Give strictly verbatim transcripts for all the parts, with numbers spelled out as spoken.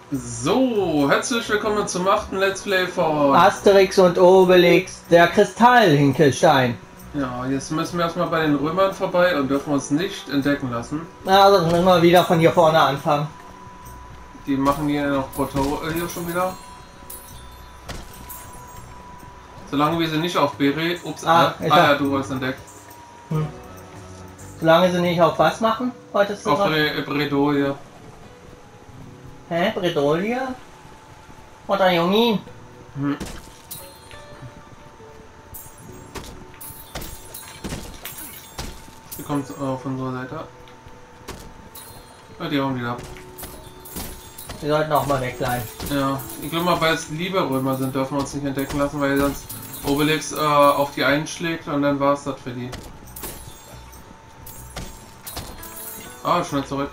So, herzlich willkommen zum achten Let's Play von Asterix und Obelix, der Kristallhinkelstein. Ja, jetzt müssen wir erstmal bei den Römern vorbei und dürfen uns nicht entdecken lassen. Also müssen wir wieder von hier vorne anfangen. Die machen hier noch Porto äh, hier schon wieder. Solange wir sie nicht auf Bere. Ups, Ah, äh, ah ja, du wurdest entdeckt. Hm. Solange sie nicht auf was machen, wolltest du Auf sagen? Bre Bredouille. Hä? Bredouille? Oder Jumin? Hm. Die kommt äh, von unserer Seite. Ja, die hauen wieder ab. Wir sollten auch mal wegbleiben. Ja, ich glaube mal, weil es liebe Römer sind, dürfen wir uns nicht entdecken lassen, weil sonst Obelix äh, auf die einschlägt und dann war es das für die. Ah, schnell zurück.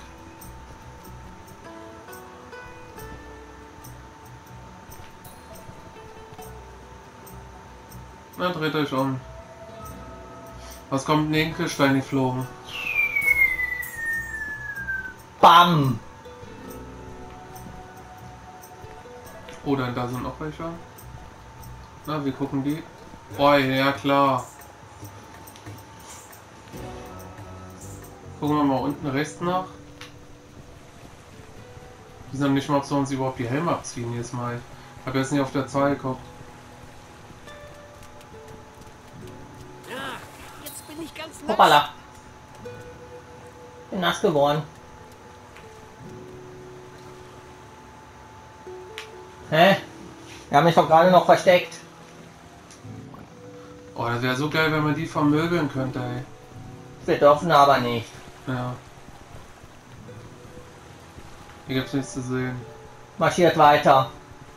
Na, dreht euch um. Was kommt in den Hinkelstein geflogen? Bam! Oh, dann da sind noch welche. Na, wie gucken die? Oh, ja klar. Gucken wir mal unten rechts nach. Die sind nicht mal, ob sie uns überhaupt die Helme abziehen jedes Mal. Ich habe jetzt nicht auf der Zahl geguckt. Ja, jetzt bin ich ganz nass. Hoppala! Bin nass geworden. Hä? Wir haben mich doch gerade noch versteckt. Oh, das wäre so geil, wenn man die vermöbeln könnte, ey. Wir dürfen aber nicht. Ja. Hier gibt's nichts zu sehen. Marschiert weiter.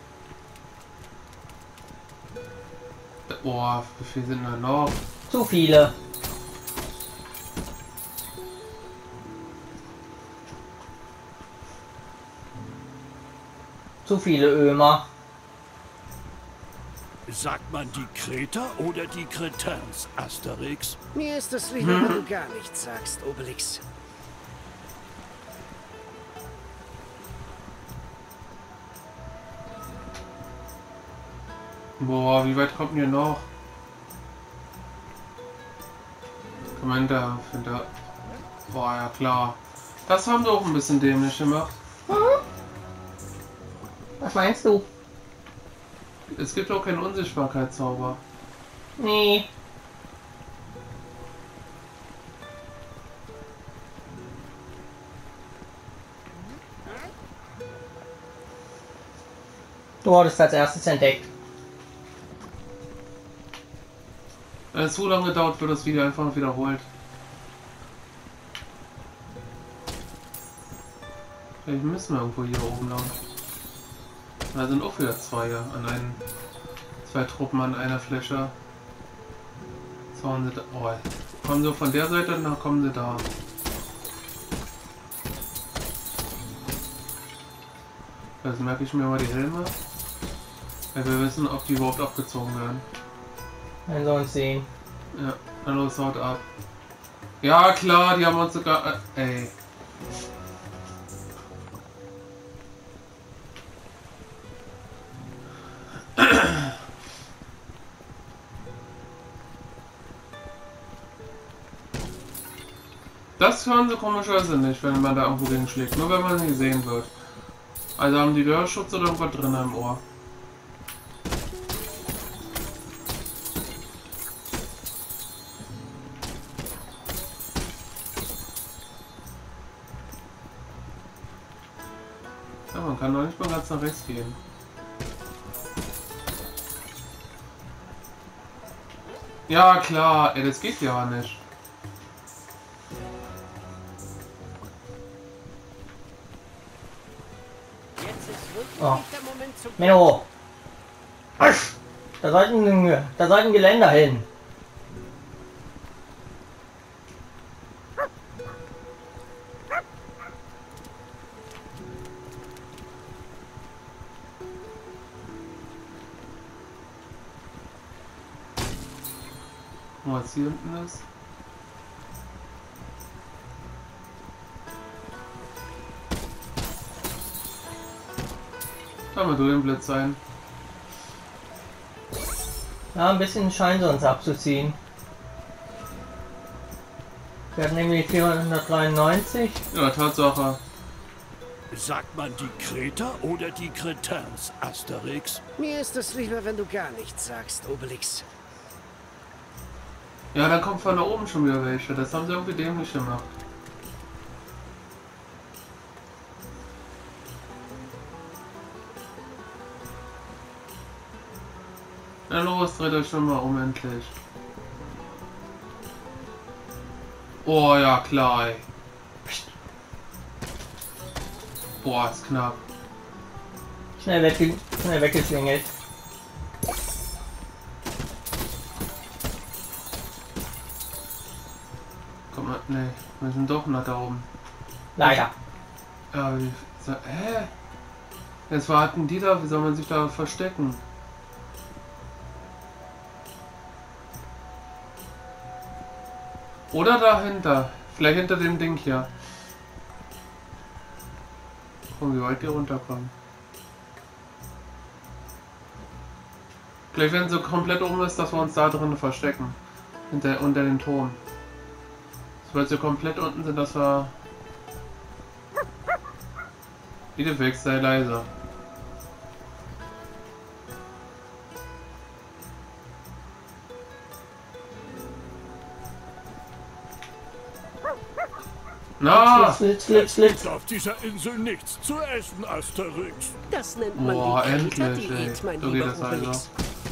Boah, wie viele sind da noch? Zu viele. Zu viele Ömer. Sagt man die Kreter oder die Kretens, Asterix? Mir ist es lieber, wenn du gar nichts sagst, Obelix. Boah, wie weit kommt ihr noch? Commander, finde. Boah, ja klar. Das haben wir auch ein bisschen dämlich gemacht. Was meinst du? Es gibt auch keinen Unsichtbarkeitszauber. Nee. Du wurdest als erstes entdeckt. Wenn es zu lange dauert, wird das Video einfach noch wiederholt. Vielleicht müssen wir irgendwo hier oben lang. Da sind auch wieder zwei an einen, zwei Truppen an einer Fläche. So, und sie, oh, kommen sie von der Seite, dann kommen sie da. Jetzt merke ich mir mal die Helme, weil wir wissen, ob die überhaupt abgezogen werden. Wenn sie uns sehen. Ja, dann los, haut ab. Ja klar, die haben uns sogar... Äh, ey. Das hören sie komischerweise nicht, wenn man da irgendwo gegen schlägt. Nur wenn man sie sehen wird. Also haben die Gehörschutz oder irgendwas drin im Ohr. Ja, man kann doch nicht mal ganz nach rechts gehen. Ja klar, ey, das geht ja nicht. Jetzt ist wirklich Oh. nicht der Moment zum... Menno! Asch! Da sollten, da sollten Geländer hin. Was hier unten ist. Schau mal du den Blitz ein. Ja, ein bisschen scheint sie uns abzuziehen. Wir hatten nämlich vierhundertdreiundneunzig. Ja, Tatsache. Sagt man die Kreter oder die Cretins, Asterix? Mir ist es lieber, wenn du gar nichts sagst, Obelix. Ja, da kommt von da oben schon wieder welche. Das haben sie irgendwie dämlich gemacht. Na los, dreht euch schon mal um endlich. Oh ja, klar, ey. Boah, ist knapp. Schnell, wegge schnell weggeschwingelt. Komm mal, ne, wir sind doch noch da oben. Leider. Ja, wie, so, hä? Jetzt warten die da, wie soll man sich da verstecken? Oder dahinter. Vielleicht hinter dem Ding hier. Guck, wie weit die runterkommen. Vielleicht wenn so komplett oben ist, dass wir uns da drin verstecken. Hinter, unter dem Turm. Sobald sie komplett unten sind, dass wir... Idefix, sei leise. Na! Flitz, flitz, flitz. Es gibt auf dieser Insel nichts zu essen, Asterix. Das nennt man Boah, die endlich, ey. Kreta-Diät, mein So geht lieber das also. Obelix.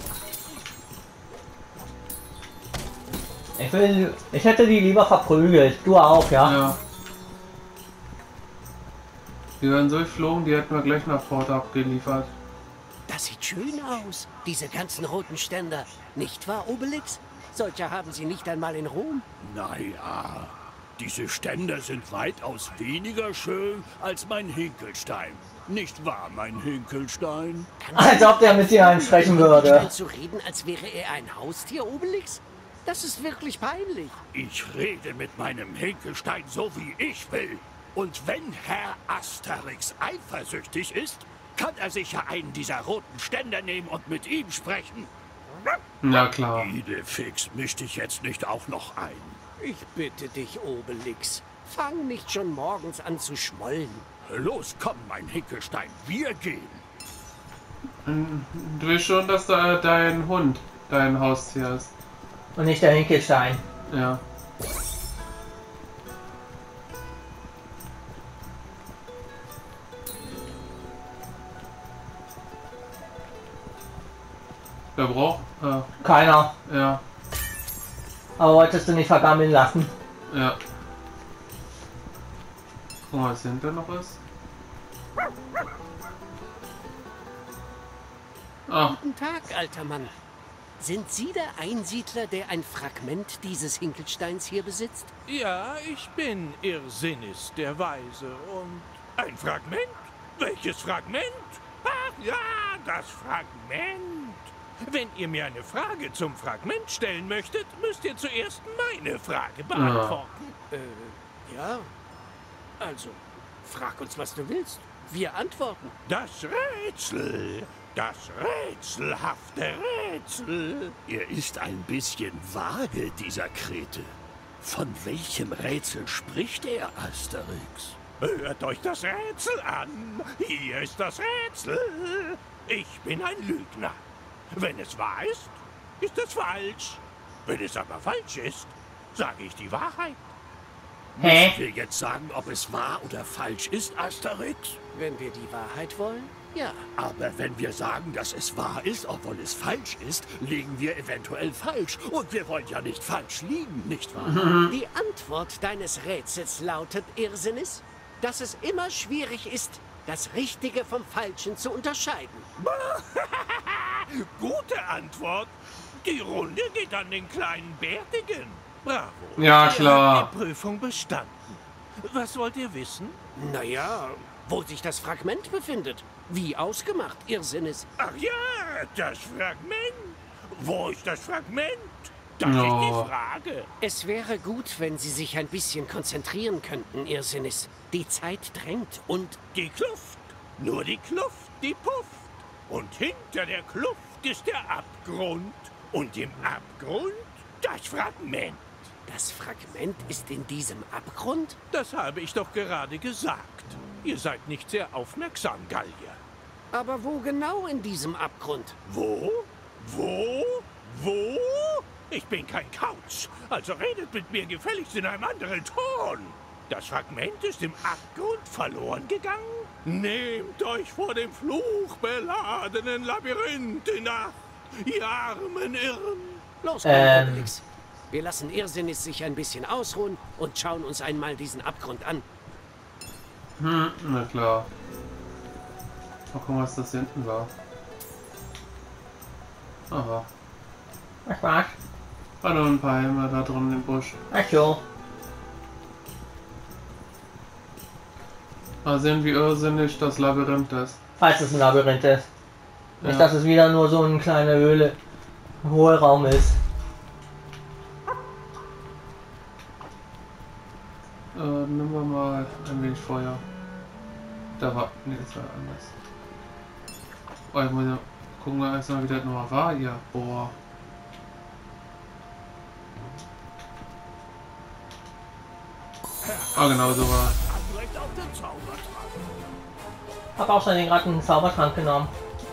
Ich will, ich hätte die lieber verprügelt. Du auch, ja? Ja. Die werden so geflogen, die hätten wir gleich nach Port abgeliefert. Das sieht schön aus, diese ganzen roten Ständer. Nicht wahr, Obelix? Solche haben sie nicht einmal in Rom. Naja, diese Ständer sind weitaus weniger schön als mein Hinkelstein. Nicht wahr, mein Hinkelstein? Als ob der mit dir einsprechen würde. Zu reden, als wäre er ein Haustier, Obelix? Das ist wirklich peinlich. Ich rede mit meinem Hinkelstein so, wie ich will. Und wenn Herr Asterix eifersüchtig ist, kann er sicher einen dieser roten Ständer nehmen und mit ihm sprechen. Na klar. Idefix, misch dich jetzt nicht auch noch ein. Ich bitte dich, Obelix. Fang nicht schon morgens an zu schmollen. Los, komm, mein Hinkelstein, wir gehen. Du willst schon, dass da dein Hund dein Haustier ist. Und nicht der Hinkelstein. Ja. Wer braucht? Äh, Keiner. ja, Aber wolltest du nicht vergammeln lassen? ja. Guck mal, was hinter noch ist. Ah, Guten Tag, alter Mann. Sind Sie der Einsiedler, der ein Fragment dieses Hinkelsteins hier besitzt? Ja, ich bin Irrsinnis, der Weise, und Ein Fragment? Welches Fragment? ach ja, das Fragment. Wenn ihr mir eine Frage zum Fragment stellen möchtet, müsst ihr zuerst meine Frage beantworten. Äh, ja. Also, frag uns, was du willst. Wir antworten. Das Rätsel, das rätselhafte Rätsel. Er ist ein bisschen vage, dieser Krete. Von welchem Rätsel spricht er, Asterix? Hört euch das Rätsel an. Hier ist das Rätsel. Ich bin ein Lügner. Wenn es wahr ist, ist es falsch. Wenn es aber falsch ist, sage ich die Wahrheit. Hä? Müssen wir jetzt sagen, ob es wahr oder falsch ist, Asterix? Wenn wir die Wahrheit wollen, ja. Aber wenn wir sagen, dass es wahr ist, obwohl es falsch ist, liegen wir eventuell falsch. Und wir wollen ja nicht falsch liegen, nicht wahr? Die Antwort deines Rätsels lautet, Irrsinnis, dass es immer schwierig ist, das Richtige vom Falschen zu unterscheiden. Gute Antwort. Die Runde geht an den kleinen Bärtigen. Bravo. ja Ihr klar. habt die Prüfung bestanden. Was wollt ihr wissen? Naja, wo sich das Fragment befindet. Wie ausgemacht, Irrsinnis. Ach ja, das Fragment. Wo ist das Fragment? Das Ja. ist die Frage. Es wäre gut, wenn Sie sich ein bisschen konzentrieren könnten, Irrsinnis. Die Zeit drängt und Die Kluft Nur die Kluft, die pufft. Und hinter der Kluft ist der Abgrund. Und im Abgrund das Fragment. Das Fragment ist in diesem Abgrund? Das habe ich doch gerade gesagt. Ihr seid nicht sehr aufmerksam, Gallier. Aber wo genau in diesem Abgrund? Wo? Wo? Wo? Ich bin kein Kauz, also redet mit mir gefälligst in einem anderen Ton. Das Fragment ist im Abgrund verloren gegangen? Nehmt euch vor dem fluchbeladenen Labyrinth in Acht, ihr armen Irren. Los, komm, Ähm. Obelix. Wir lassen Irrsinnis sich ein bisschen ausruhen und schauen uns einmal diesen Abgrund an. Hm, na klar. Mal gucken, was das hinten war. Aha. Was war's? War nur ein paar Helme da drin im Busch. Ach so. Mal sehen, wie irrsinnig das Labyrinth ist. Falls es ein Labyrinth ist. Ja. Nicht, dass es wieder nur so eine kleine Höhle, ein hoher Raum ist. Äh, nehmen wir mal ein wenig Feuer. Da war. Ne, das war anders. Oh, ich muss ja gucken, wir erstmal, wie das nochmal war. Ja, boah. Ah, genau so war. Direkt auf den Zaubertrank. Hab auch schon den gerade einen Zaubertrank genommen.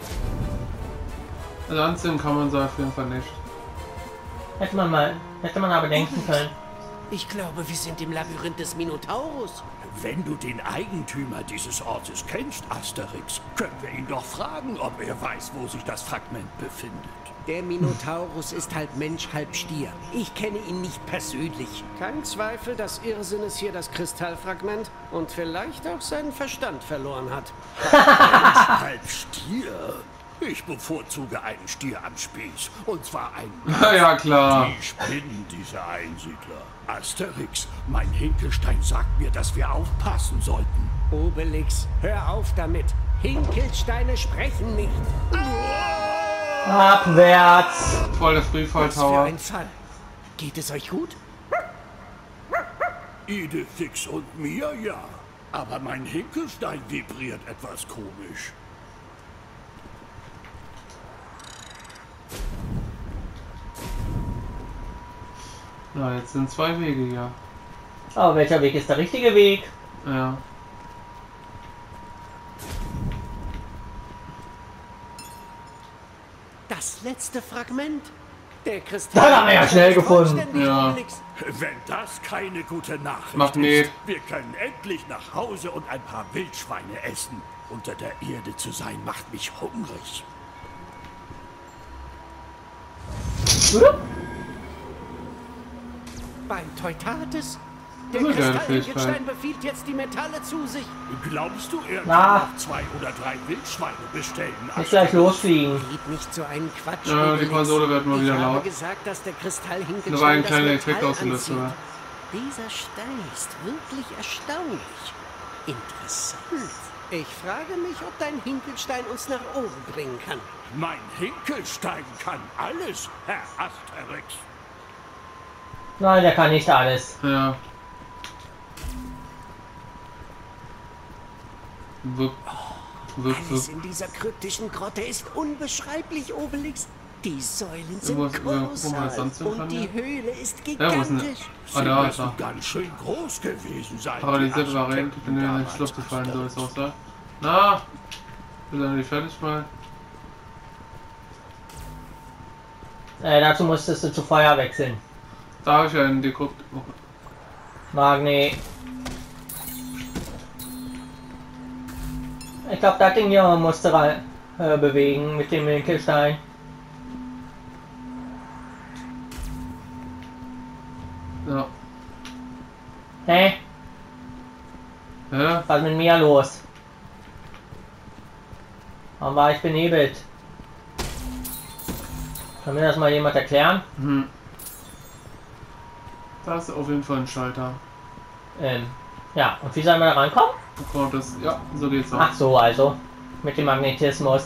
Also anziehen kann man so auf jeden Fall nicht. Hätte man mal, hätte man aber denken können. Ich glaube, wir sind im Labyrinth des Minotaurus. Wenn du den Eigentümer dieses Ortes kennst, Asterix, können wir ihn doch fragen, ob er weiß, wo sich das Fragment befindet. Der Minotaurus ist halb Mensch, halb Stier. Ich kenne ihn nicht persönlich. Kein Zweifel, dass Irrsinnis hier das Kristallfragment und vielleicht auch seinen Verstand verloren hat. Halb Stier? Ich bevorzuge einen Stier am Spieß. Und zwar einen... Ja, klar. Die spinnen, diese Einsiedler. Asterix, mein Hinkelstein sagt mir, dass wir aufpassen sollten. Obelix, hör auf damit. Hinkelsteine sprechen nicht. Abwärts! Voll der Was für Freefall-Tower. ein Fall. Geht es euch gut? Idefix und mir, ja. Aber mein Hinkelstein vibriert etwas komisch. Na, jetzt sind zwei Wege hier. Aber welcher Weg ist der richtige Weg? Ja. Das letzte Fragment. Der Kristall. Das haben wir ja schnell gefunden. Vollständig, Ja. Obelix. Wenn das keine gute Nachricht Magnet. ist, wir können endlich nach Hause und ein paar Wildschweine essen. Unter der Erde zu sein macht mich hungrig. Beim Teutates. Der Das ist eine geile Kristallhinkelstein Fähigkeit. befiehlt jetzt die Metalle zu sich. Glaubst du, er Na. kann noch zwei oder drei Wildschweine bestellen? Nicht gleich losfliegen. Geht nicht so einen Quatsch. Ja, die Obelix. Konsole wird mal wieder Ich habe laut. gesagt, dass der Kristallhinkelstein Da war ein das kleiner Metall Effekt ausgelöst, anzieht. oder? Dieser Stein ist wirklich erstaunlich. Interessant. Ich frage mich, ob dein Hinkelstein uns nach oben bringen kann. Mein Hinkelstein kann alles, Herr Asterix. Nein, der kann nicht alles. Ja. Wupp. Wupp, Alles wupp. in dieser kryptischen Grotte ist unbeschreiblich, Obelix. Die Säulen sind Wo ist- wo- wo man das kolossal sonst hin kann, und die ja? Höhle ist Ja, wo ist denn gigantisch. Ah, Sie da ist müssen er. ganz schön groß gewesen sein. Paralysiert die war Regen, Architekten ich bin in den damals, Schluss gefallen, so ist Asterix. es aussah. Na! Wir sind nicht fertig mal. Äh, dazu musstest du zu Feuer wechseln. Da habe ich ja einen geguckt. Oh, Magni. Ich glaube, das Ding hier musste rein, äh, bewegen mit dem Hinkelstein. ja. Hä? Ja? Was ist mit mir los? Warum war ich benebelt? Kann mir das mal jemand erklären? Hm. Da ist auf jeden Fall ein Schalter. Ähm, ja, und wie sollen wir da rankommen? Oh Gott, das. Ja, so geht's auch. Ach so, also. Mit dem Magnetismus.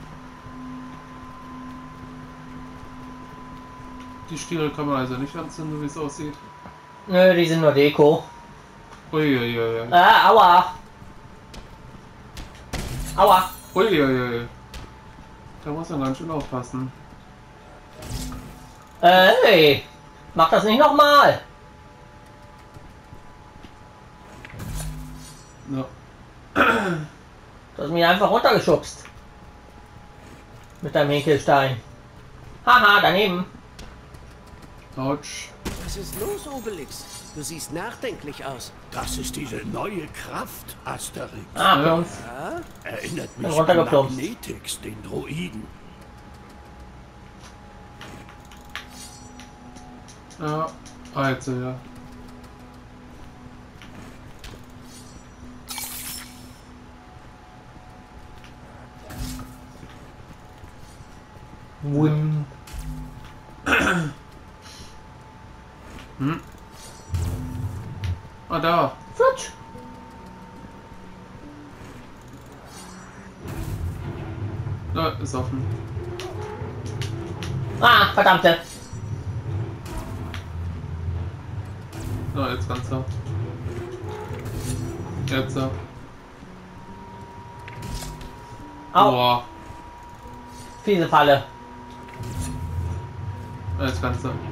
Die Stiere kann man also nicht anzünden, wie es aussieht. Nö, die sind nur Deko. Uiuiui. Ah, aua! Aua. Uiuiui. Da muss man ganz schön aufpassen. Hey, mach das nicht nochmal. Ja. Du hast mich einfach runtergeschubst. Mit deinem Hinkelstein. Haha, daneben. Autsch. Was ist los, Obelix? Du siehst nachdenklich aus. Das ist diese neue Kraft, Asterix. Ah, Ja. Plumps. Ja? Erinnert Bin mich an runtergeplumpst. Magnetix, den Droiden. Ja. Ah, jetzt ja. Wim. Hm. Ah, da. Flutsch. Da ist offen. Ah, verdammte. So, jetzt ganz so. Jetzt so. Au, Boah. fiese Falle. Jetzt ganz so.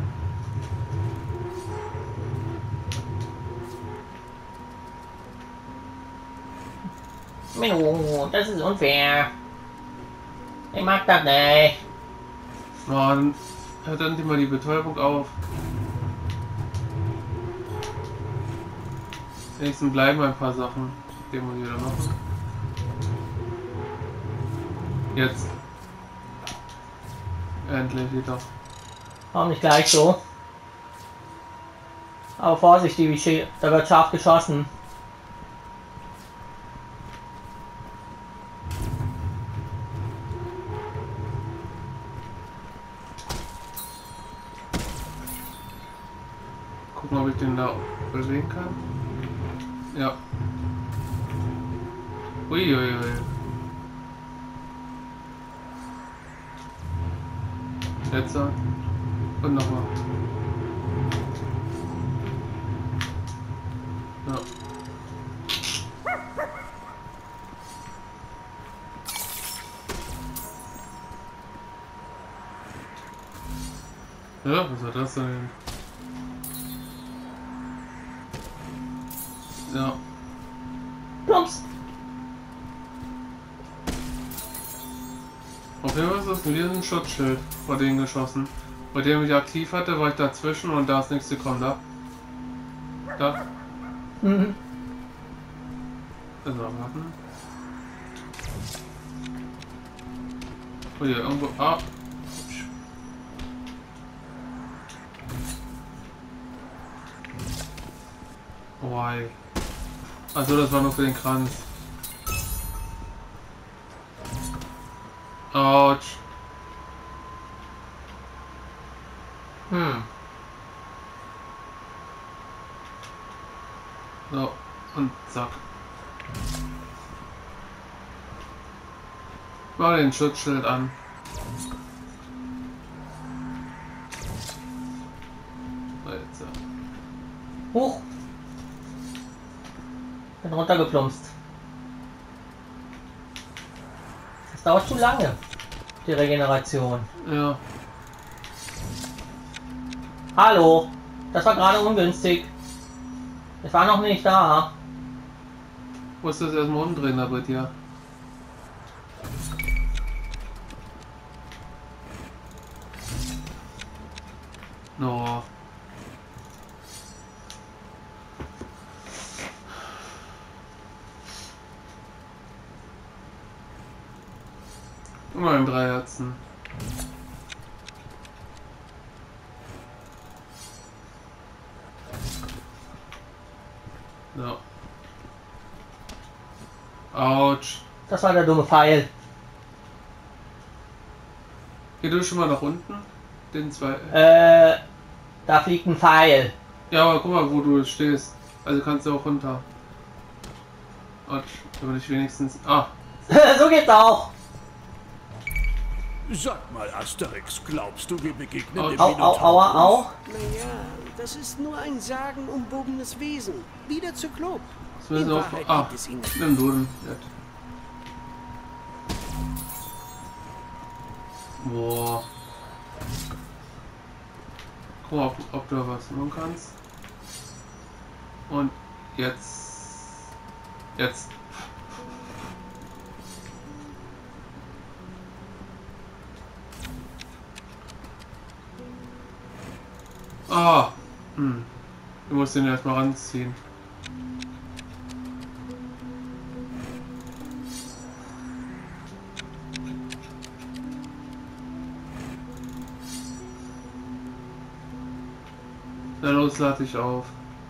Menno, das ist unfair. Ich mag das nicht. Mann. Hört endlich mal die Betäubung auf. Wenigstens bleiben ein paar Sachen. Den muss ich wieder machen. Jetzt. Endlich wieder. Warum nicht gleich so? Aber Vorsicht, die Wische- da wird scharf geschossen. Gucken, ob ich den da bewegen kann. Ja. Uiuiui. Ui, ui. Jetzt so. Und nochmal. Ja. Ja, was war das denn? Ja. Plumps. Auf jeden Fall ist das wieder ein Schutzschild vor denen geschossen. Bei dem ich aktiv hatte, war ich dazwischen und da ist nichts gekommen. Da. Da. Mhm. Also warten. Oh ja, irgendwo. Ah. Oh, ey. Also das war nur für den Kranz. Autsch. Hm. So, und zack. Mal den Schutzschild an. So, jetzt. Ja. Huch. Bin runtergeplumpst. Das dauert zu lange. Die Regeneration. Ja. Hallo. Das war gerade ungünstig. Ich war noch nicht da. Musst du das erstmal umdrehen da bei dir. No. Immer in drei Herzen. So. Autsch. Das war der dumme Pfeil. Geh du schon mal nach unten? Den zwei. Äh, da fliegt ein Pfeil. Ja, aber guck mal, wo du stehst. Also kannst du auch runter. Autsch. Damit ich wenigstens. Ah. So geht's auch. Sag mal, Asterix, glaubst du, wir begegnen Au, dem Au, au, Minotaurus? aua, au. Naja, das ist nur ein sagenumwobenes Wesen. Wieder Zyklop. Das müssen In wir auf. Wahrheit Ah. gibt es ihn nicht. Nimm du den. Jetzt. Boah. Guck mal, ob, ob du was tun kannst. Und jetzt. Jetzt. Ah. Hm. Du musst den erstmal ranziehen. Na los, lade ich auf.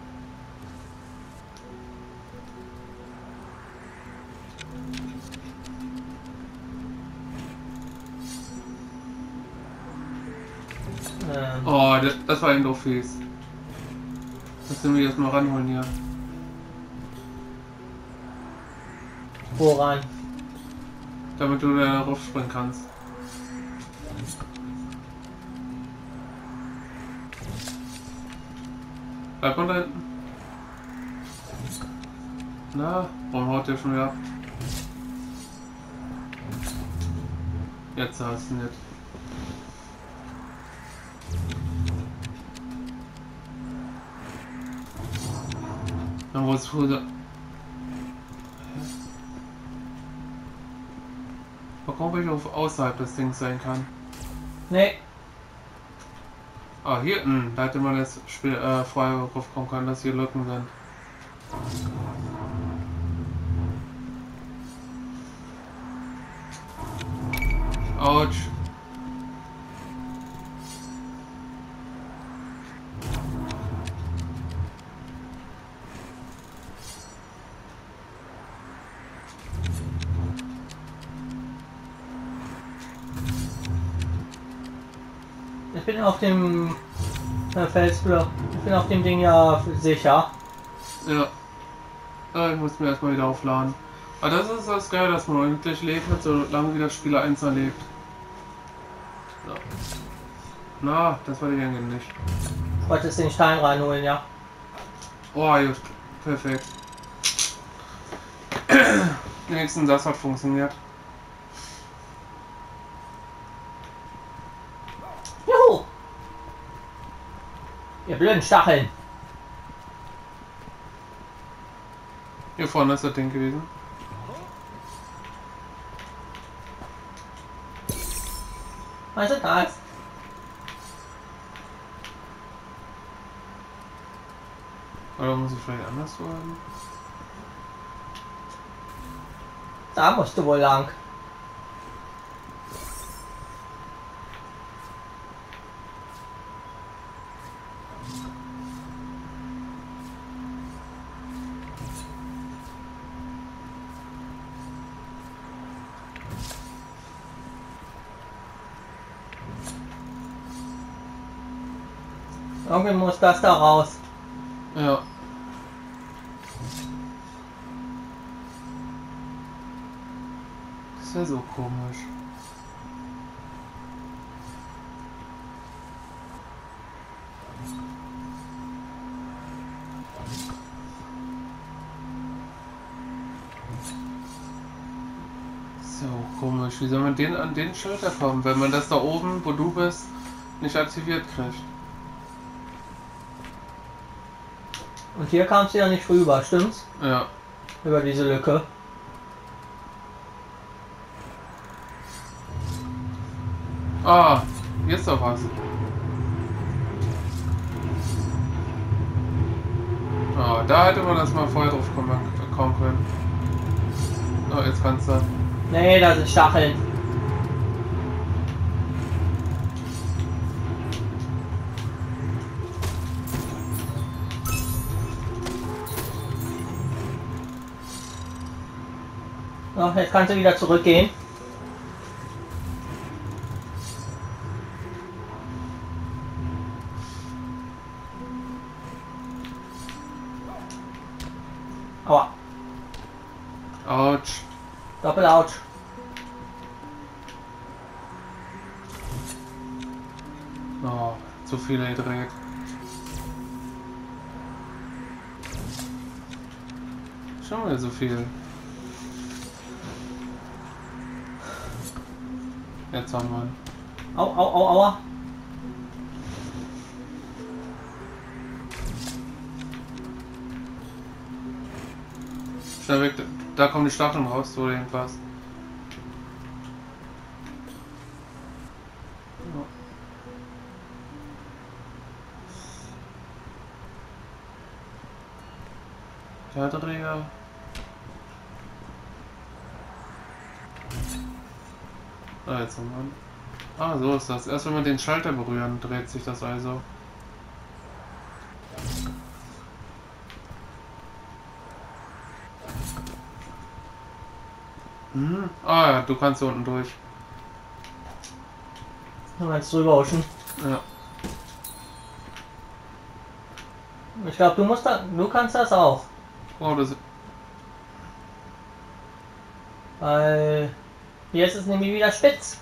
Ähm, Oh, das, das war ein doof fies. Lass den wir erstmal ranholen hier. woran? Damit du da raufspringen kannst. Bleib mal da hinten. Na, warum haut der schon wieder ab? Jetzt hast du nicht. Dann wo es früher. Warum ich auf außerhalb des Dings sein kann? Nee, Ah, hier, mh, da hätte man das Spiel äh, vorher drauf kommen können, dass hier Lücken sind. Autsch. ich bin auf dem äh, Felsblock. Ich bin auf dem Ding ja sicher. Ja. Ah, ich muss mir erstmal wieder aufladen. Aber das ist das Geil, dass man unendlich lebt, solange wie der Spieler eins erlebt. So. Na, das war die Gänge nicht. Ich wollte jetzt den Stein reinholen, ja. Oh, gut. Perfekt. Wenigstens das hat funktioniert. Juhu! Ihr blöden Stacheln. Hier vorne ist das Ding gewesen. Was ist das? Oder muss ich vielleicht anders werden? Da musst du wohl lang. Irgendwie muss das da raus. Ja. Das ist ja so komisch. So komisch. Wie soll man den an den Schalter kommen, wenn man das da oben, wo du bist, nicht aktiviert kriegt? Und hier kamst du ja nicht rüber, stimmt's? Ja. Über diese Lücke. Ah, hier ist doch was. Ah, da hätte man das mal vorher drauf kommen, kommen können. Oh, jetzt kannst du. Nee, das sind Stacheln. So, jetzt kannst du wieder zurückgehen. Aua. Autsch. Doppel-Ouch. Oh, zu viel gedreht. Schon mal so viel. Jetzt haben wir ihn. Au, au, au, aua. Schnell weg, da kommen die Stacheln raus, so jedenfalls. Ja. Der Träger. Ah, jetzt haben wir. Ah, so ist das. Erst wenn wir den Schalter berühren, dreht sich das also. Hm. Ah ja, du kannst hier unten durch. Du kannst drüber huschen. Ja. Ich glaube, du musst da, du kannst das auch. Oh, das. Weil jetzt ist es nämlich wieder spitz.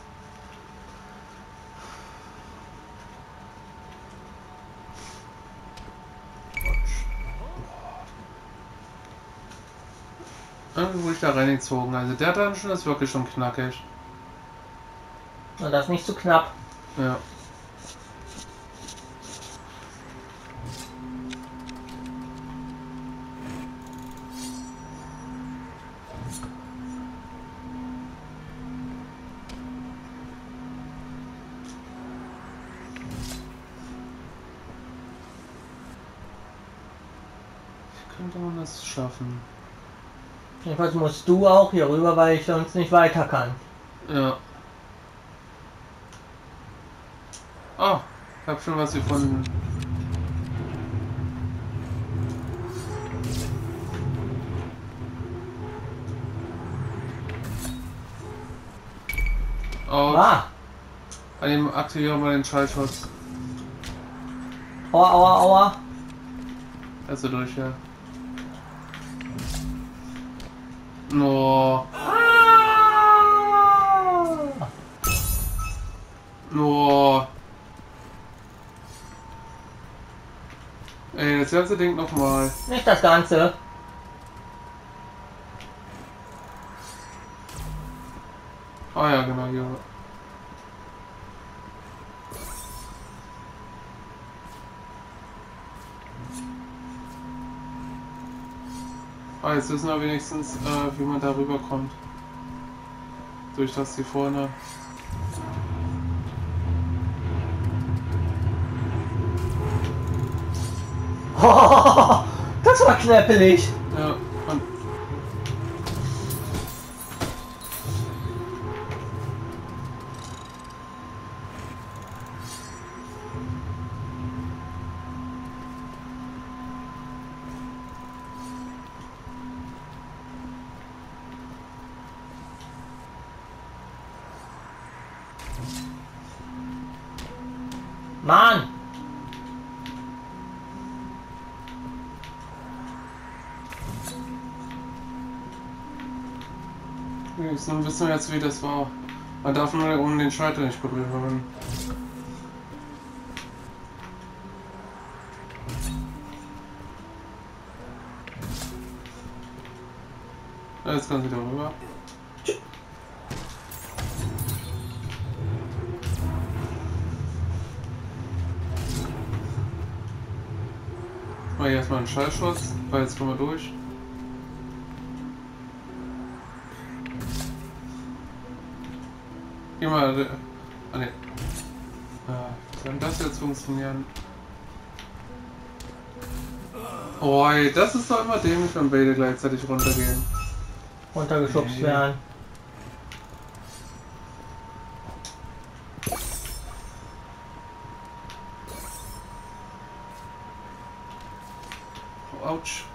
Irgendwie wurde ich da reingezogen. Also der Dungeon ist wirklich schon knackig. Und das nicht zu knapp. Ja. Wie könnte man das schaffen? Jedenfalls musst du auch hier rüber, weil ich sonst nicht weiter kann. Ja. Oh, ich hab schon was gefunden. Oh, Ah! an dem aktivieren wir den Schallschutz. Aua, aua, aua. Also durch, ja. No. No. Ey, das ganze Ding nochmal. Nicht das Ganze. Ah ja, genau, hier. Ah, jetzt wissen wir wenigstens, äh, wie man da rüberkommt. Durch das hier vorne. Oh, das war knäppelig. Ja, und Mann. wenigstens wissen wir jetzt, wie das war. Man darf nur um den Schalter nicht berühren. Ja, jetzt kann sie da rüber. Mal hier erstmal einen Schallschutz, weil jetzt kommen wir durch. Geh mal. Ah ne. Ah, wie soll das jetzt funktionieren? Oh, ey, das ist doch immer dämlich, wenn beide gleichzeitig runtergehen. Runtergeschubst Nee. werden. Autsch.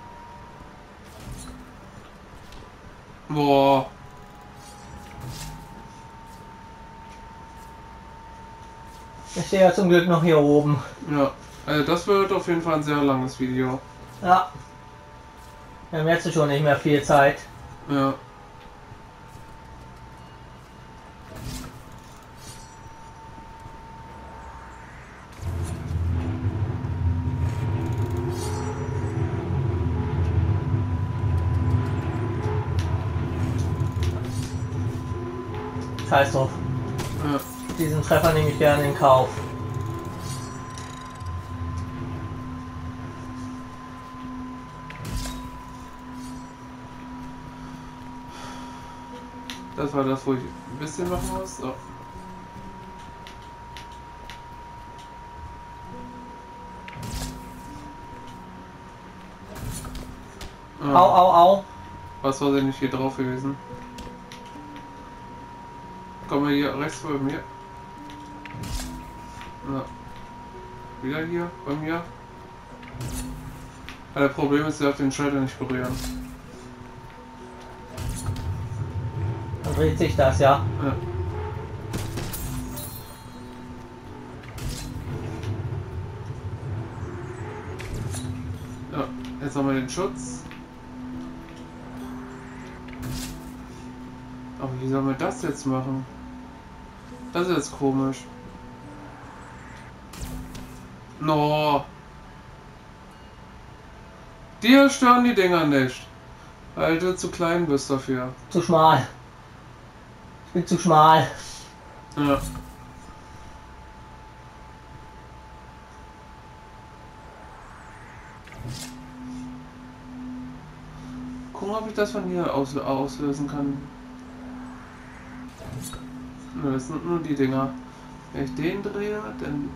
Boah. Ich stehe ja zum Glück noch hier oben. Ja, also das wird auf jeden Fall ein sehr langes Video. Ja. Wir haben jetzt schon nicht mehr viel Zeit. Ja. Scheiß drauf. Ja. Diesen Treffer nehme ich gerne in Kauf. Das war das, wo ich ein bisschen machen muss. So. Au, au, au. Was war denn nicht hier drauf gewesen? Komm mal hier rechts bei mir. Na. Wieder hier bei mir. Aber das Problem ist, er darf den Schalter nicht berühren. Dann dreht sich das, ja. Ja. Ja, jetzt haben wir den Schutz. Aber wie sollen wir das jetzt machen? Das ist jetzt komisch. No. Dir stören die Dinger nicht. Weil du zu klein bist dafür. Zu schmal. Ich bin zu schmal. Ja. Gucken, ob ich das von hier aus auslösen kann. Nö, das sind nur die Dinger. Wenn ich den drehe, dann...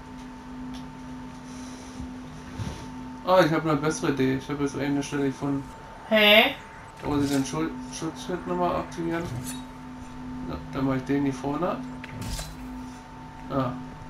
Ah, ich habe eine bessere Idee. Ich habe jetzt eine Stelle gefunden. Hä? Da muss ich den Schul Schutzschild nochmal aktivieren. Ja, dann mache ich den hier vorne. Ah.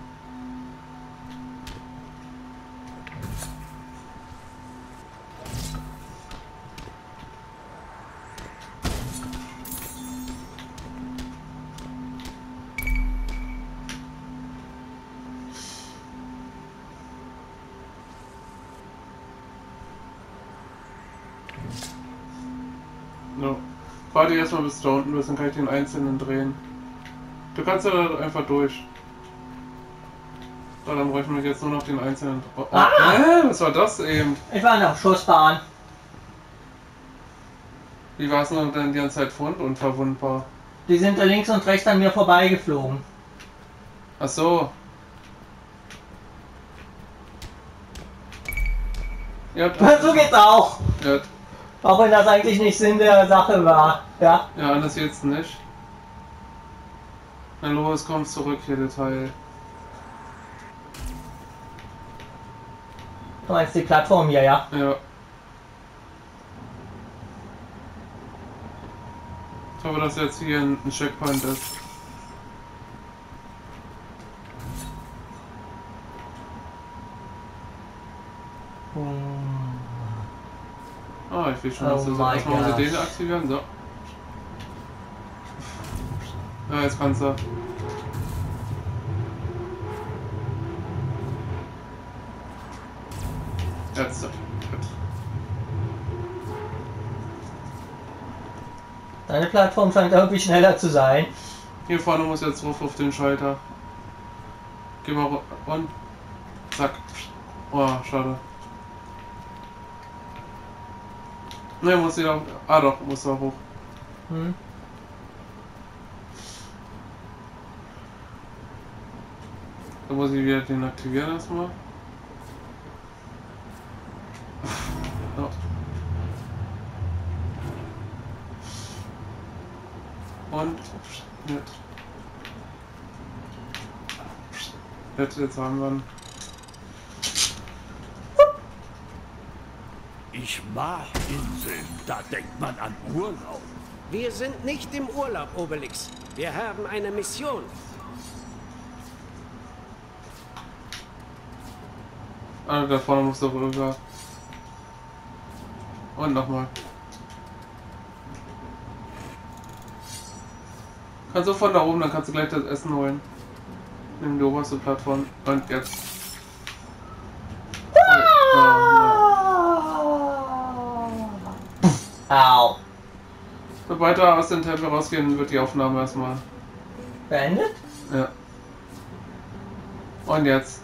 So. Warte erstmal bis da unten bist, dann kann ich den einzelnen drehen. Du kannst ja da einfach durch. So, dann bräuchten wir jetzt nur noch den einzelnen. Oh, oh. Ah! Hä? Was war das eben? Ich war in der Schussbahn. Wie war es denn dann die ganze Zeit vorhin unverwundbar? Die sind da links und rechts an mir vorbeigeflogen. Ach so. Ja, So geht's auch. ja, Auch wenn das eigentlich nicht Sinn der Sache war. Ja. ja, anders jetzt nicht. Na los, komm zurück hier, der Teil. Du meinst die Plattform hier, ja? Ja. Ich hoffe, dass jetzt hier ein Checkpoint ist. Ah, ich will schon, dass Oh du so. my Erstmal muss ich gosh. den aktivieren, so. Ja, jetzt kannst du. Jetzt. Gut. Deine Plattform scheint irgendwie schneller zu sein. Hier vorne muss jetzt drauf auf den Schalter. Geh mal ru- und. Zack. Oh, schade. Ne, muss wieder. Ah doch, muss da hoch. Hm. Da muss ich wieder den aktivieren erstmal. Ja. Und jetzt. Jetzt, jetzt haben wir ihn. Ich mag Inseln, da denkt man an Urlaub. Wir sind nicht im Urlaub, Obelix. Wir haben eine Mission. Ah, da vorne muss doch rüber. Und nochmal. Kannst du von da oben, dann kannst du gleich das Essen holen. Nimm die oberste Plattform. Und jetzt. Oh, Au. Sobald wir aus dem Tempel rausgehen, wird die Aufnahme erstmal. Beendet? Ja. Und jetzt.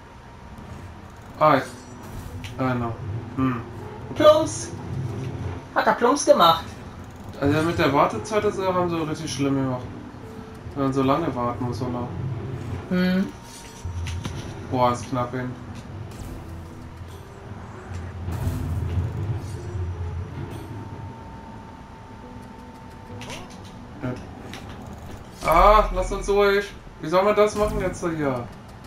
Ah, ja. Ah, no. Hm. Plumps. Hat er Plumps gemacht. Also mit der Wartezeit, das haben sie richtig schlimm gemacht. Wenn man so lange warten muss, oder? Hm. Boah, ist knapp hin. Ah, lass uns durch. Wie soll man das machen jetzt hier?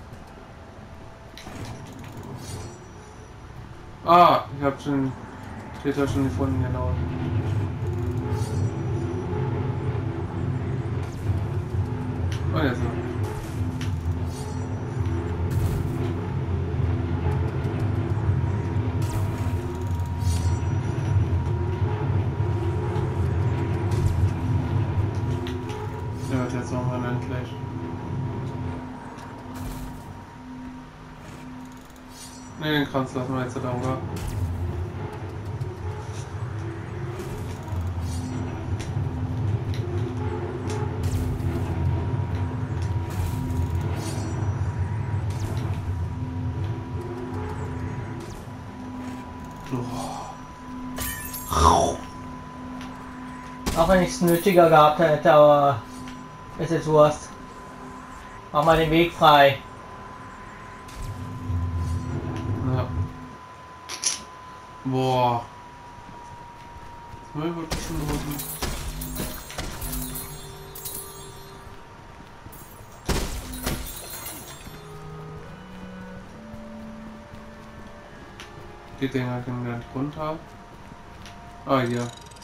Ah, ich hab schon Täter schon gefunden, genau. Und jetzt noch. Der wird jetzt nochmal endlich. Ne, den Kranz lassen wir jetzt da, oder? Auch wenn ich es nötiger gehabt hätte, aber ist jetzt Wurst. Mach mal den Weg frei. Ja. Boah. Das Müll wird schon roten. Die Dinger gehen gleich runter. Ah, hier.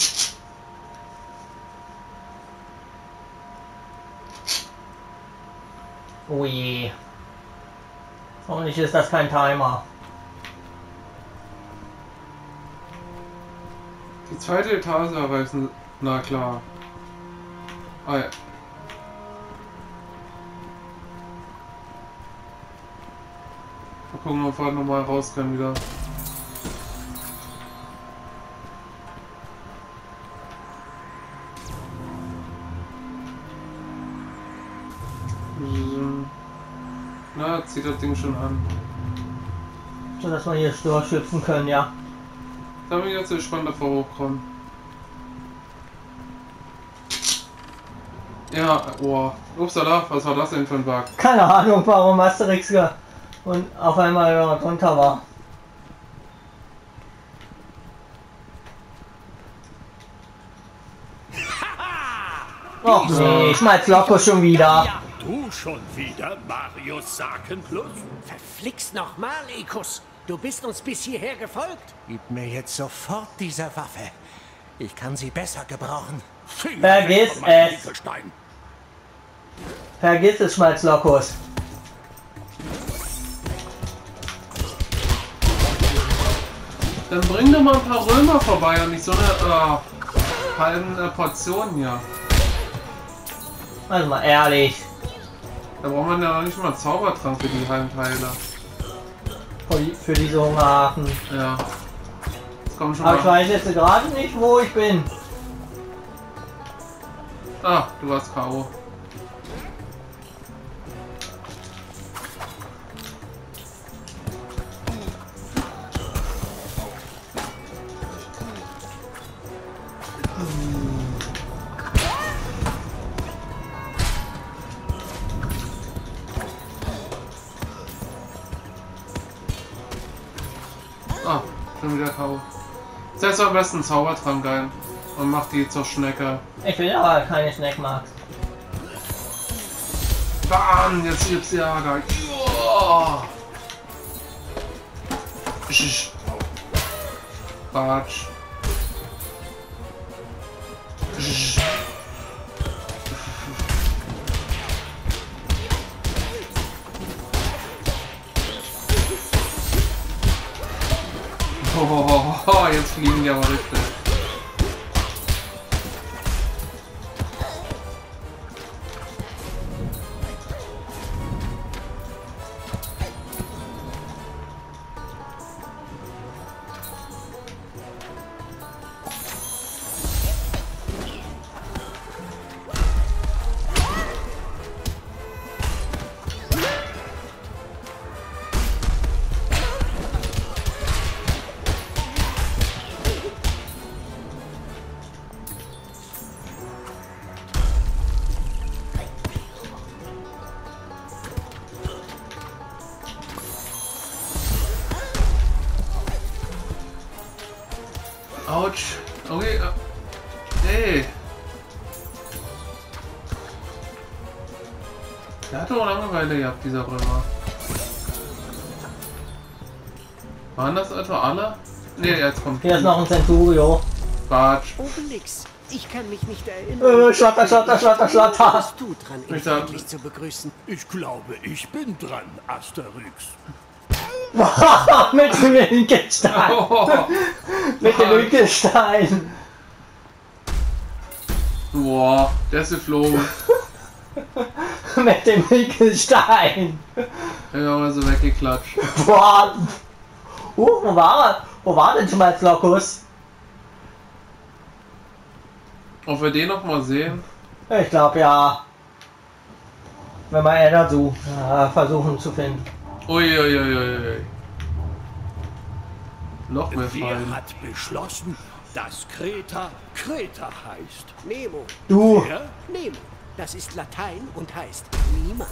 Oh je. Hoffentlich ist das kein Timer. Die zweite Etage erreichen. Na klar. Ah ja. Mal gucken, ob wir nochmal raus können wieder. Na, zieht das Ding schon an. So dass wir hier durchschüpfen können, ja. Da bin ich jetzt gespannt, ob wir hochkommen. Ja, oh. Upsala, was war das denn für ein Bug? Keine Ahnung, warum Asterix ge und auf einmal runter war. Och nee, Schmalz Loco schon wieder. Du schon wieder, Marius Sakenplus? Verflixt nochmal, Ekus. Du bist uns bis hierher gefolgt. Gib mir jetzt sofort diese Waffe. Ich kann sie besser gebrauchen. Vergiss es. Vergiss es, Schmalz Locos. Dann bring doch mal ein paar Römer vorbei und nicht so eine äh, halben äh, Portion hier. Also mal ehrlich. Da braucht man ja noch nicht mal einen Zaubertrank für die halben Teile. Für diese Hungerhaken. Ja. Jetzt kommen schon Aber ich mal. weiß jetzt gerade nicht, wo ich bin. Ah, du warst K O. Ah, schon wieder K O. Setz am besten einen Zaubertrank ein und mach die zur Schnecke. Ich will aber keine Snackmarks. Bam, jetzt gibt's Ärger. Joa. Sch. Batsch. Sch. Oh, jetzt fliegen die aber richtig. Autsch. Okay. Hey. Der hat doch Langeweile gehabt, dieser Römer. Waren das etwa alle? Ne, jetzt kommt. Hier ist noch ein Centurio. Quatsch. Obelix, ich kann mich nicht erinnern. Äh, Schlatter, Schlatter, Schlatter, Schlatter. Bist du dran, ihn Ich sag- freundlich zu begrüßen? Ich glaube, ich bin dran, Asterix. Mit dem Winkelstein. Oh, Mit dem Winkelstein. boah, der ist geflogen. Mit dem Winkelstein. Ich hab mal so weggeklatscht. Boah. Uh, wo war er? Wo war denn Schmalzlokus? Ob wir den noch mal sehen? Ich glaube ja. Wenn wir einer so äh, versuchen zu finden. Uiuiuiui. Noch mehr Wer Fallen. hat beschlossen, dass Kreta Kreta heißt? Nemo. Du. Wer? Nemo. Das ist Latein und heißt niemand.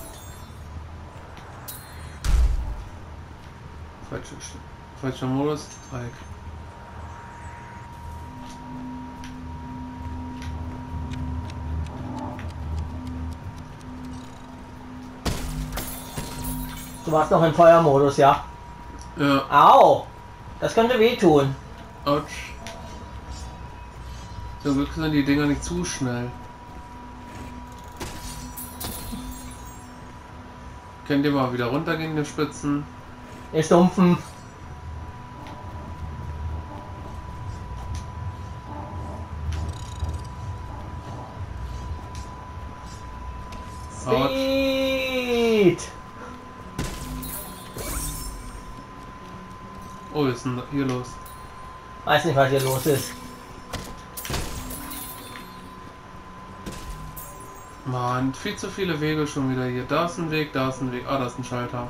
Falscher, falscher Modus. Dreieck. Du warst noch im Feuermodus, ja? Ja, Au! Das könnte wehtun. Autsch. Zum Glück sind die Dinger nicht zu schnell. Könnt ihr mal wieder runtergehen, die Spitzen? Ihr Stumpfen. Autsch. Speed! Oh, was ist denn hier los? Weiß nicht, was hier los ist. Mann, viel zu viele Wege schon wieder hier. Da ist ein Weg, da ist ein Weg. Ah, da ist ein Schalter.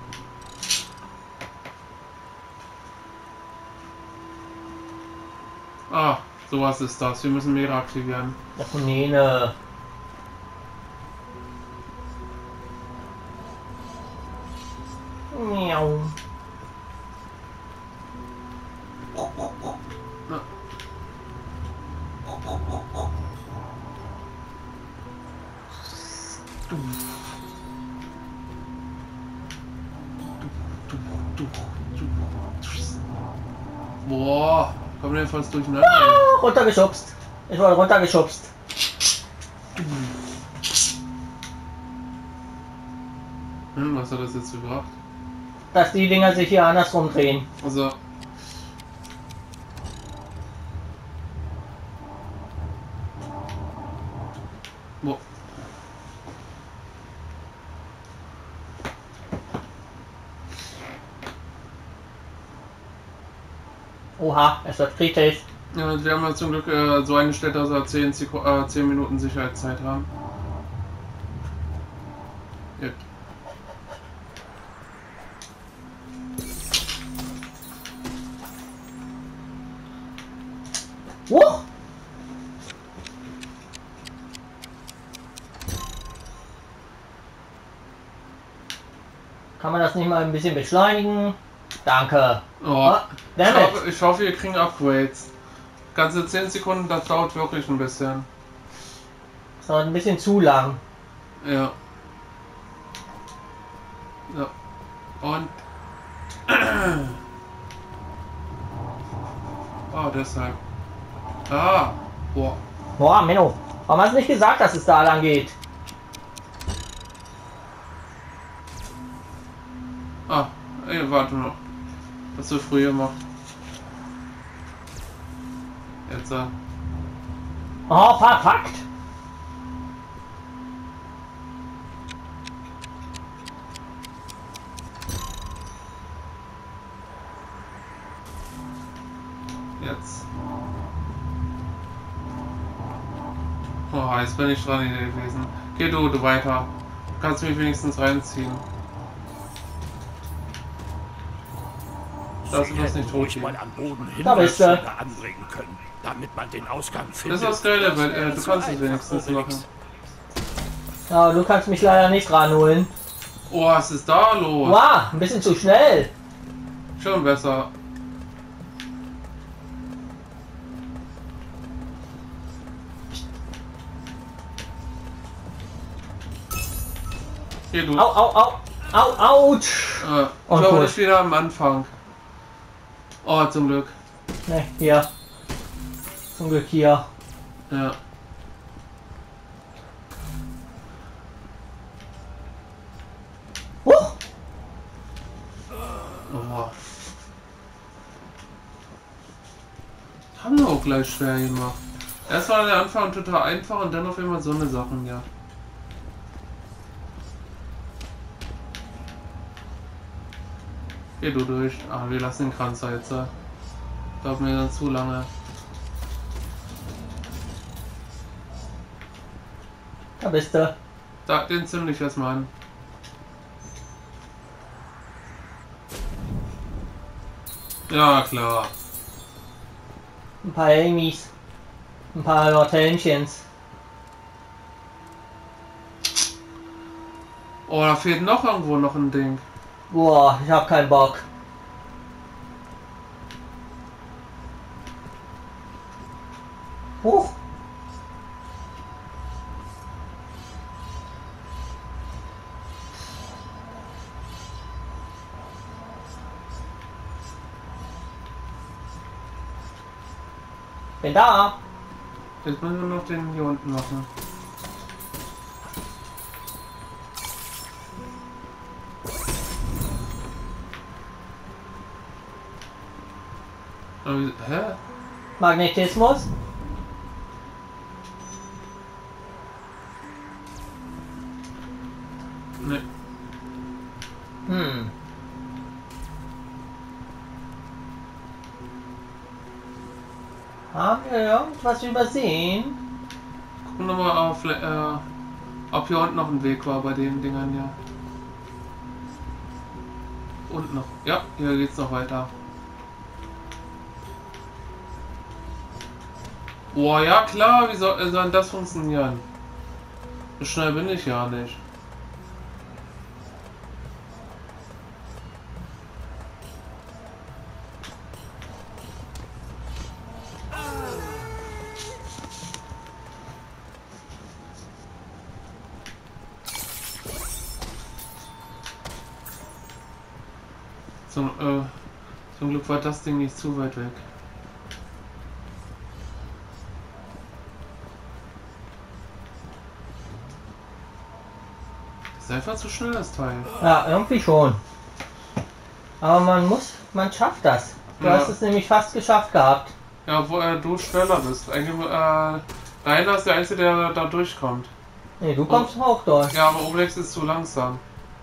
Ah, sowas ist das. Wir müssen mehrere aktivieren. Das ist nee, ne. Miau. Na. Boah, kommen wir fast durcheinander. Ah, runtergeschubst. Ich wurde runtergeschubst. Hm, was hat das jetzt gebracht? Dass die Dinger sich hier andersrum drehen. Also. Boah. Oha, es wird kritisch. Ja, und wir haben ja zum Glück äh, so eingestellt, dass wir zehn, Sek äh, zehn Minuten Sicherheitszeit haben. Ja. Huch! Kann man das nicht mal ein bisschen beschleunigen? Danke. Oh, Ah, ich, damn it. hoffe, ich hoffe, wir kriegen Upgrades. Ganze zehn Sekunden, das dauert wirklich ein bisschen. Das dauert ein bisschen zu lang. Ja. Ja. Und. Oh, deshalb. Ah. Boah. Boah, Menno. Warum hast du nicht gesagt, dass es da lang geht? Ah. Ey, warte noch. Was du früher gemacht. Jetzt. Äh. Oh, verpackt. Jetzt. Oh, jetzt bin ich dran gewesen. Geh du, du weiter. Du kannst mich wenigstens reinziehen. Das Sie ist das nicht hätten tot ruhig gehen. mal am Boden Da bist du. Hinweisschilder anbringen können, damit man den Ausgang Das findet. ist das Geile, weil äh, du So kannst es einfach, wenigstens Obelix. machen. Ja, du kannst mich leider nicht ranholen. Oh, was ist da los? Wow, ein bisschen zu schnell. Schon besser. Hier, du. Au, au, au. Au, autsch. Äh, ich Und glaube gut. nicht wieder am Anfang. Oh, zum Glück. Ne, hier. Zum Glück hier. Ja. Huch. Oh. Haben wir auch gleich schwer gemacht. Erst war der Anfang total einfach und dann auf einmal so eine Sachen, ja. Geh du durch. Ah, wir lassen den Kranz jetzt. Ja. Dauert mir dann zu lange. Da bist du. Da, den zünd ich erstmal an. Ja, klar. Ein paar Amy's. Ein paar Hortensiens. Oh, da fehlt noch irgendwo noch ein Ding. Boah, ich hab keinen Bock. Huch. Bin da. Jetzt müssen wir noch den hier unten machen. Aber, hä? Magnetismus. Ne. Hm. Haben wir irgendwas übersehen? Gucken wir mal auf, äh, ob hier unten noch ein Weg war bei den Dingern, ja. Und noch. Ja, hier geht's noch weiter. Boah, ja klar, wie soll, soll das funktionieren? So schnell bin ich ja nicht. Zum, äh, zum Glück war das Ding nicht zu weit weg. Das ist einfach zu schnell, das Teil. Ja, irgendwie schon. Aber man muss, man schafft das. Du Ja. hast es nämlich fast geschafft gehabt. Ja, wo äh, du schneller bist. Eigentlich, äh, Rainer ist der Einzige, der da durchkommt. Nee, du kommst auch durch. Ja, aber Obelix ist zu langsam.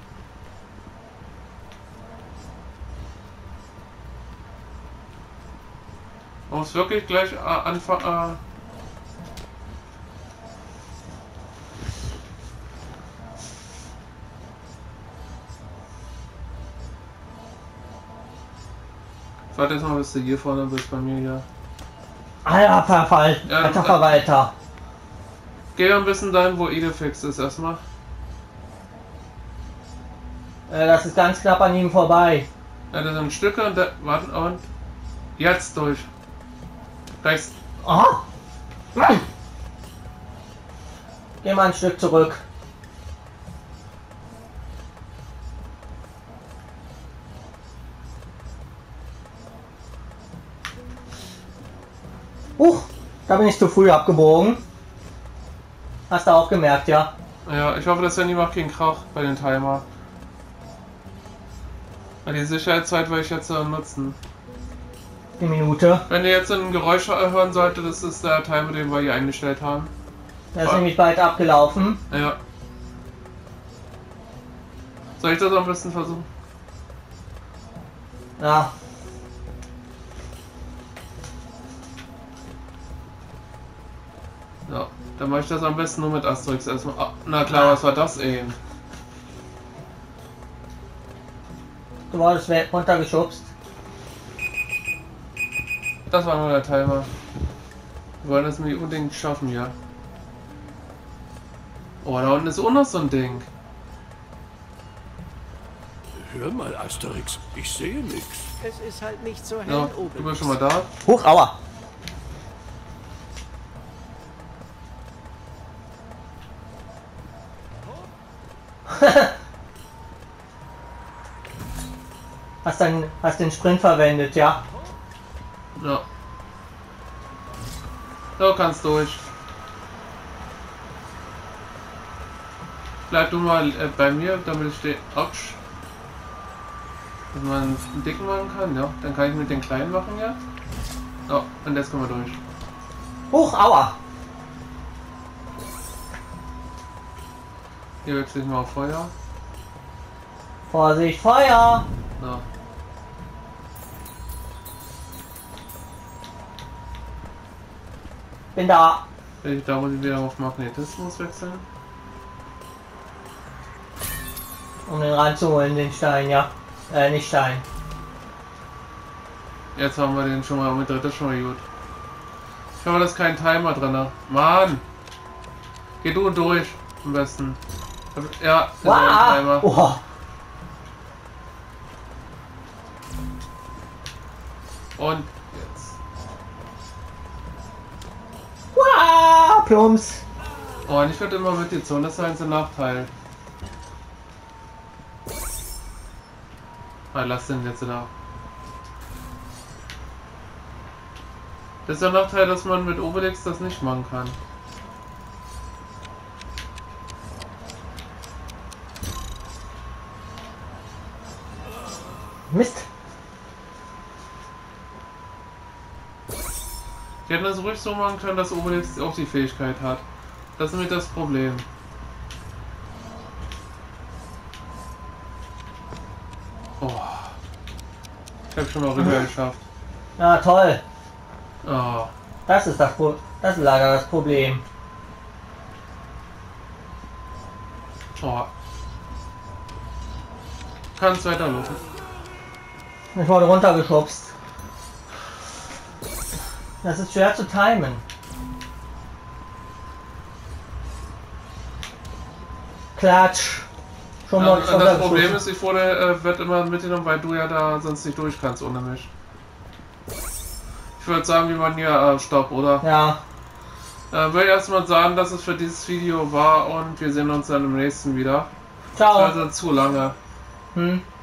Man muss wirklich gleich äh, anfangen. Äh, Ich warte jetzt mal, bis du hier vorne bist bei mir hier. Alter Verfall, Ja, alter äh, Verwalter. Geh ein bisschen dahin, wo Idefix ist erstmal. Äh, das ist ganz knapp an ihm vorbei. Ja, das sind Stücke und da, warten und jetzt durch. Rechts. Aha. Nein. Geh mal ein Stück zurück. Huch, da bin ich zu früh abgebogen. Hast du auch gemerkt, ja? Ja, ich hoffe, dass er nie macht keinen Krach bei den Timer. Weil die Sicherheitszeit will ich jetzt äh, nutzen. Die Minute. Wenn ihr jetzt ein Geräusch hören solltet, das ist der Timer, den wir hier eingestellt haben. Der ist nämlich bald abgelaufen. Ja. Soll ich das am besten versuchen? Ja. Ja, dann mache ich das am besten nur mit Asterix erstmal. Ah, na klar, was war das eben? Du wurdest weg- runtergeschubst. Das war nur der Timer. Wir wollen das mir unbedingt schaffen, ja. Oh, da unten ist auch noch so ein Ding. Hör mal, Asterix, ich sehe nichts. Es ist halt nicht so hell Ja, oben. du bist schon mal da. Huch, aua. hast, dann, hast den Sprint verwendet, ja. Ja. So, kannst durch. Bleib du mal äh, bei mir, damit ich den... Autsch. Wenn man einen dicken machen kann, ja. Dann kann ich mit den kleinen machen, ja. So, und jetzt kommen wir durch. Huch, aua. Hier wechsle ich mal auf Feuer. Vorsicht, Feuer. So. Bin da. Ich, da muss ich wieder auf Magnetismus wechseln. Um den ranzuholen, den Stein, ja. Äh, nicht Stein. Jetzt haben wir den schon mal mit drittes schon mal gut. Ich hoffe, da ist kein Timer drin. Mann! Geh du durch, am besten. Ja, ist Wow. ein Timer. Oh. Und jetzt. Wow, Plumps. Oh, ich würde immer mit dir zu, das ist ein Nachteil. Ah, lass den jetzt da. Das ist der Nachteil, dass man mit Obelix das nicht machen kann. Mist. Die hätten das ruhig so machen können, dass Obelix auch die Fähigkeit hat. Das ist nämlich das Problem. Oh. Ich habe schon mal rüber geschafft. Ja, toll. Oh. Das ist das Pro das ist leider das Problem. Oh. Kannst weiterlaufen. Ich wurde runtergeschubst. Das ist schwer zu timen. Klatsch. Schon Ja, mal und das Problem ist, ich wurde, äh, wird immer mitgenommen, weil du ja da sonst nicht durch kannst ohne mich. Ich würde sagen, wie man hier äh, Stopp, oder? Ja. Äh, will erstmal sagen, dass es für dieses Video war und wir sehen uns dann im nächsten wieder. Ciao. Das war also zu lange. Hm.